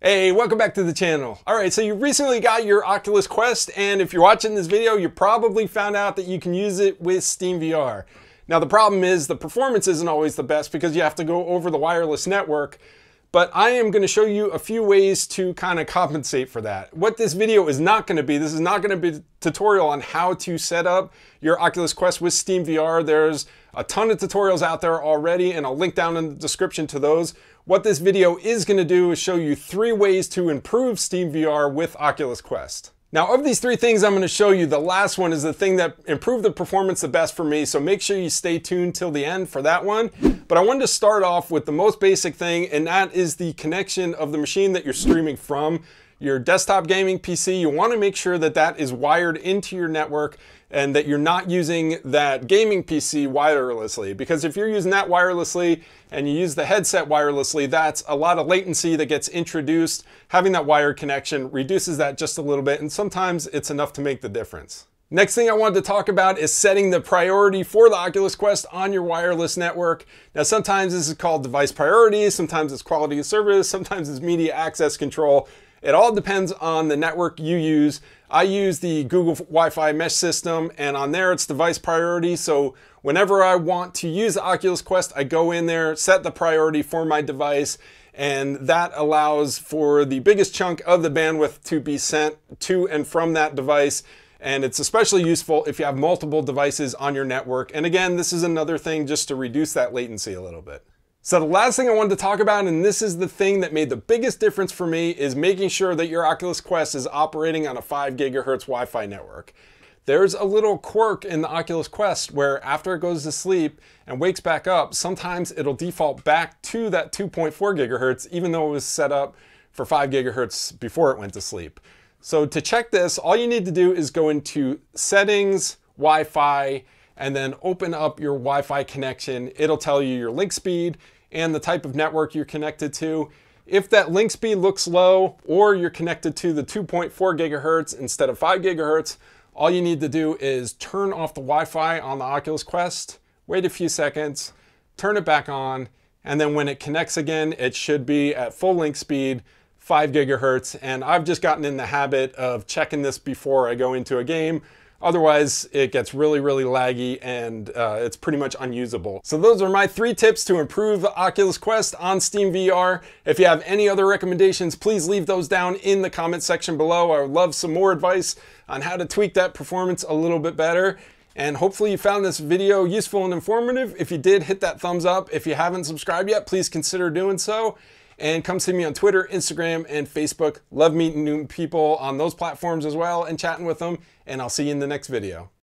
Hey, welcome back to the channel. All right, so you recently got your Oculus Quest, and if you're watching this video, you probably found out that you can use it with SteamVR. Now, the problem is the performance isn't always the best because you have to go over the wireless network, but I am going to show you a few ways to kind of compensate for that. What this video is not going to be, this is not going to be a tutorial on how to set up your Oculus Quest with SteamVR. There's a ton of tutorials out there already, and I'll link down in the description to those. What this video is going to do is show you 3 ways to improve SteamVR with Oculus Quest. Now, of these 3 things I'm going to show you, the last one is the thing that improved the performance the best for me, so make sure you stay tuned till the end for that one. But I wanted to start off with the most basic thing, and that is the connection of the machine that you're streaming from. Your desktop gaming PC, you want to make sure that that is wired into your network and that you're not using that gaming PC wirelessly, because if you're using that wirelessly and you use the headset wirelessly, that's a lot of latency that gets introduced. Having that wired connection reduces that just a little bit, and sometimes it's enough to make the difference. Next thing I wanted to talk about is setting the priority for the Oculus Quest on your wireless network. Now, sometimes this is called device priority, sometimes it's quality of service, sometimes it's media access control. It all depends on the network you use. I use the Google Wi-Fi mesh system, and on there it's device priority. So whenever I want to use the Oculus Quest, I go in there, set the priority for my device, and that allows for the biggest chunk of the bandwidth to be sent to and from that device. And it's especially useful if you have multiple devices on your network. And again, this is another thing just to reduce that latency a little bit. So the last thing I wanted to talk about, and this is the thing that made the biggest difference for me, is making sure that your Oculus Quest is operating on a 5 gigahertz Wi-Fi network. There's a little quirk in the Oculus Quest where after it goes to sleep and wakes back up, sometimes it'll default back to that 2.4 gigahertz, even though it was set up for 5 gigahertz before it went to sleep. So to check this, all you need to do is go into Settings, Wi-Fi, and then open up your Wi-Fi connection. It'll tell you your link speed and the type of network you're connected to. If that link speed looks low or you're connected to the 2.4 gigahertz instead of 5 gigahertz, all you need to do is turn off the Wi-Fi on the Oculus Quest, wait a few seconds, turn it back on, and then when it connects again, it should be at full link speed, 5 gigahertz. And I've just gotten in the habit of checking this before I go into a game. Otherwise, it gets really, really laggy and it's pretty much unusable. So those are my 3 tips to improve the Oculus Quest on SteamVR. If you have any other recommendations, please leave those down in the comment section below. I would love some more advice on how to tweak that performance a little bit better. And hopefully you found this video useful and informative. If you did, hit that thumbs up. If you haven't subscribed yet, please consider doing so. And come see me on Twitter, Instagram, and Facebook. Love meeting new people on those platforms as well and chatting with them. And I'll see you in the next video.